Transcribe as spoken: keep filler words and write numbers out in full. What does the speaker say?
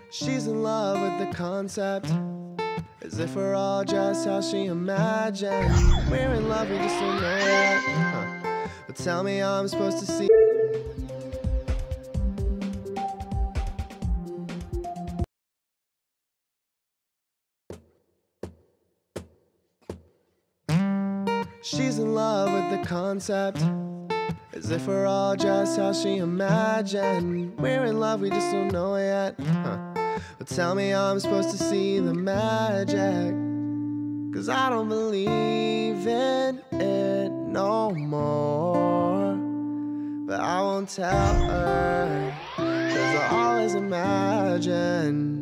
She's in love with the concept, as if we're all just how she imagined. We're in love, we just don't know yet. Huh. But tell me how I'm supposed to see. She's in love with the concept, as if we're all just how she imagined. We're in love, we just don't know yet. Huh. But tell me how I'm supposed to see the magic, 'cause I don't believe in it no more. But I won't tell her, 'cause I'll always imagine